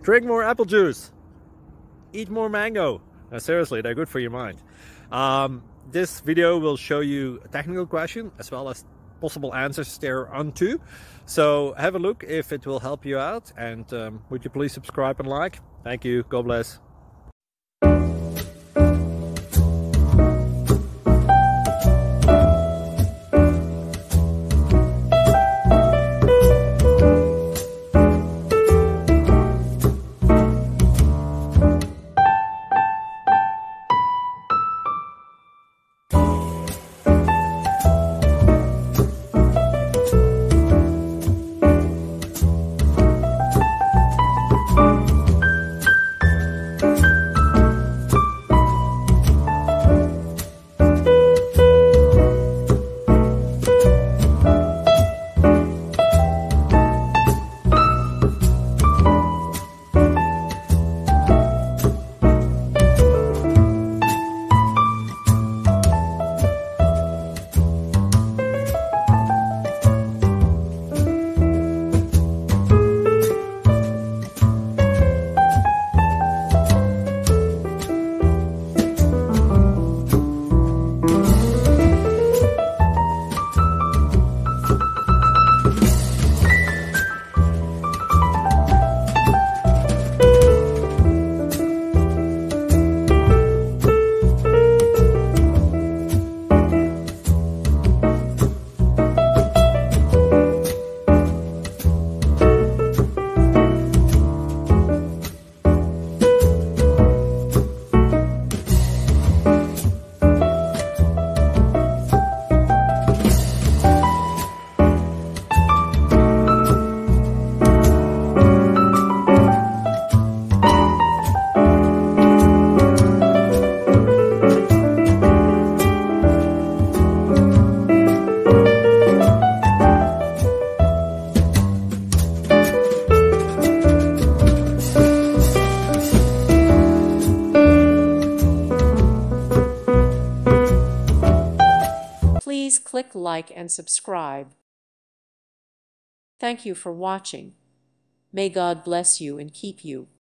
Drink more apple juice. Eat more mango. No, seriously, they're good for your mind. This video will show you a technical question as well as possible answers thereunto. So have a look if it will help you out, and would you please subscribe and like? Thank you. God bless. Please click like and subscribe. Thank you for watching. May God bless you and keep you.